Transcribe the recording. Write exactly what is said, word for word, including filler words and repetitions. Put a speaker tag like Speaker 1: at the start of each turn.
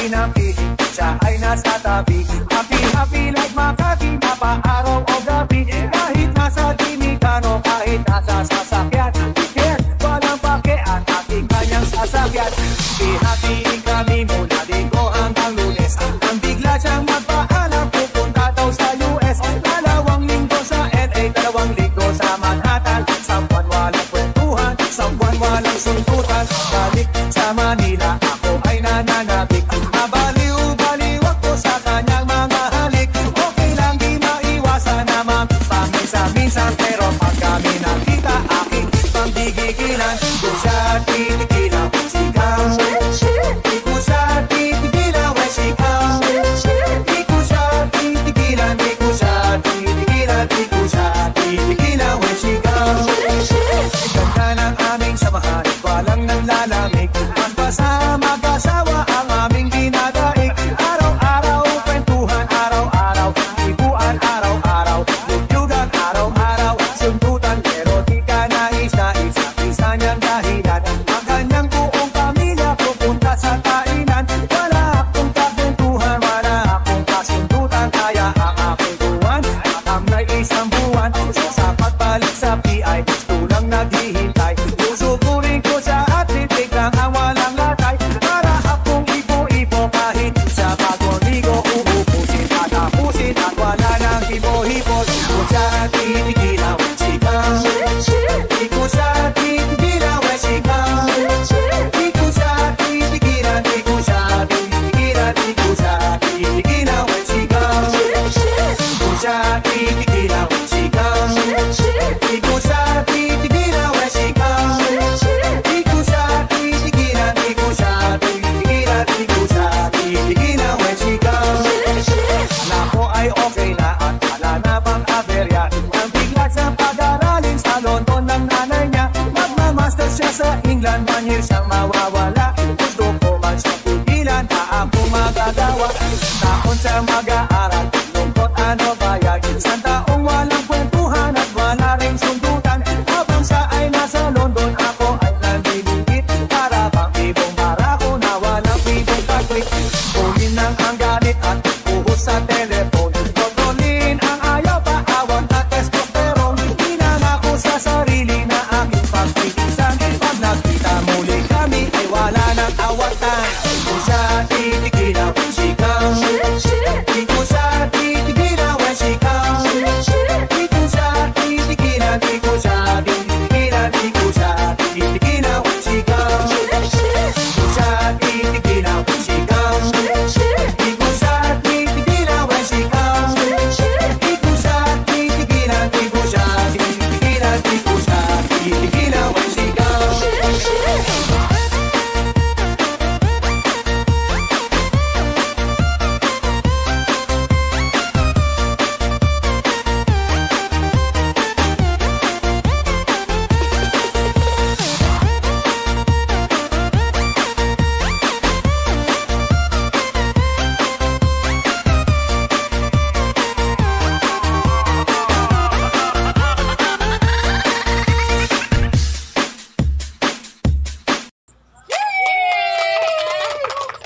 Speaker 1: pinapiling, siya ay nasa tabi. Happy, happy like Makati, mapa-araw o gabi. Kahit nasa Timikano, kahit nasa sasakyan, tiket, walang pake ang ating kanyang sasakyan. Pihatiin kami mula Linggo hanggang Lunes. Ang bigla siyang magpaalam, pupunta daw sa U S. Dalawang linggo sa L A, dalawang linggo sa Manhattan. Sa buwan walang kwentuhan, sa buwan walang suntutan. Balik sa Manila, ako ay nananabik. Mabaliw-baliw ako sa kanyang mga halik. Okay lang di maiwasan naman paminsan-minsan, pero pag kami nakita, aking pambigigilan. Kung siya titigilan, sigaw. Di ko siya titigilan, we sigaw. Di ko siya titigilan, di ko siya titigilan, di ko siya titigilan, we sigaw. Ganda ng aming samahan, walang nanlalamig. Magpasa, mag-asawa ang aming dinadaig. Araw-araw, kwentuhan, araw-araw. Ibuan, araw-araw. Lugyugan, araw-araw. Sundutan, pero di ka nais-nais. Isa niyang dahilan, ang kanyang buong pamilya pupunta sa kainan. Wala akong kakwentuhan, wala akong kasundutan. Kaya ang aking buwan, makamlay isang buwan. Sa pagbalik sa P I, tulang naghihintay. Susupurin ko siya at titig lang ang walang latay. Para akong ipo-ipo kahit sa bagong ligo. Uubusin at tapusin at wala nang hipo-hipo. Di ko siya titigilan, we sigaw. Di ko siya titigilan, we sigaw. Di ko siya titigilan, di ko siya titigilan, di ko siya titigilan, we sigaw. Di ko siya titigilan, we sigaw. Di ko siya titigilan, we sigaw. Di ko siya titigilan, di ko siya titigilan, di ko siya titigilan, we sigaw. Nako ay okay na at wala na bang aberya. Ang bigla sa pag-aralin sa London ng nanay niya. Magmamaster siya sa England, one year siyang mawawala. Gusto ko man siya pigilan, na ako magagawa. Taon siya mag-aaral.